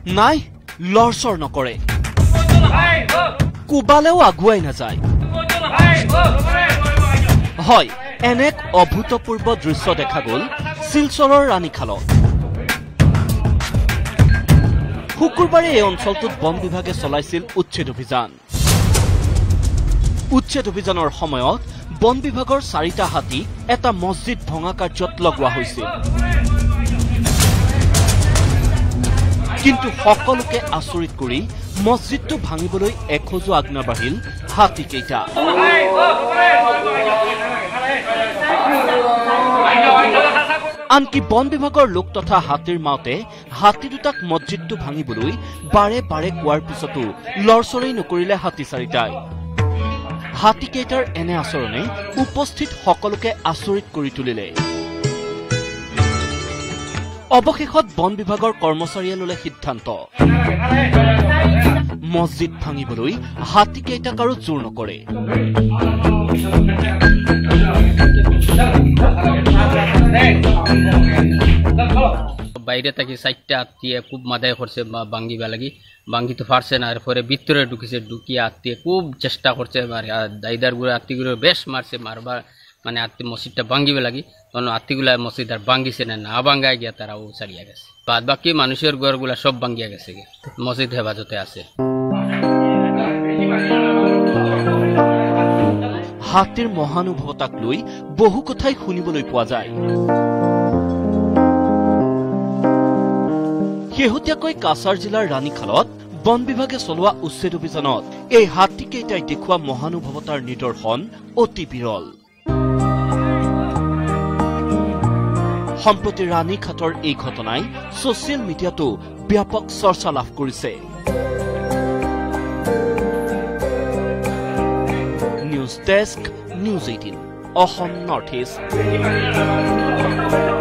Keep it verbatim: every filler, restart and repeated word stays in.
নাই লৰচৰ নকৰে কোবালেও আগুৱাই নাযায় হয় এনে এক অভূতপূৰ্ব দৃশ্য দেখা গল শিলচৰৰ ৰাণীখালত শুকুৰবাৰে এই অঞ্চলটোত বন বিভাগে চলাইছিল উচ্ছেদ অভিযান উচ্ছেদ অভিযানৰ সময়ত বন বিভাগৰ চাৰিটা হাতী এটা মছজিদ ভঙা কাৰ্যত লগোৱা হৈছিল কিন্তু সকলোকে আচৰিত কৰি মছজিদটো ভাঙিবলৈ এখোজো আজ্ঞা বাঢ়িল হাতী কেইটা আনকি বন বিভাগৰ লোক তথা হাতীৰ মাওতে হাতী দুটাক মছজিদটো ভাঙিবলৈ বাৰে বাৰে কোৱাৰ পিছতো লৰচৰেই নকৰিলে হাতী চাৰিটাই হাতী কেইটাৰ এনে আচৰণে উপস্থিত সকলোকে আচৰিত কৰি তুলিলে অৱশেষত বন বিভাগৰ কৰ্মচাৰীয়ে ললে সিদ্ধান্ত মছজিদ ভাঙিবলৈ হাতী কেইটাক আৰু জোৰ নকৰে বাইরে থেকে চারটা আত্মীয় খুব মাথায় করছে ভাঙ্গিবা লাগি ভাঙ্গি তো পারছে না এরপরে ভিতরে ঢুকেছে ঢুকিয়ে আত্মীয় খুব চেষ্টা করছে দাইদার গুলো আত্মীয়গুলো বেশ মারছে মারবার মানে আত্মীয় মসজিদটা ভাঙ্গিবে লাগি তখন আত্মীয়গুলা মসজিদ আর ভাঙ্গিছে না না ভাঙ্গায় গিয়া তারা ও ছাড়িয়া গেছে বাদ বাকি মানুষের ঘরগুলা সব ভাঙ্গিয়া গেছে মসজিদ হেফাজতে আছে হাতীৰ মহানুভৱতাক লৈ বহু কথাই শুনিবলৈ পোৱা যায় শেহতীয়াকৈ কাছাৰ জিলাৰ ৰাণীখালত বন বিভাগে চলোৱা উচ্ছেদ অভিযানত এই হাতী কেইটাই দেখুওৱা মহানুভৱতাৰ নিদৰ্শন অতি বিৰল সম্প্ৰতি ৰাণীখাটৰ এই ঘটনাই ছচিয়েল মিডিয়াতো ব্যাপক চৰ্চা লাভ কৰিছে news desk news eighteen Assam north east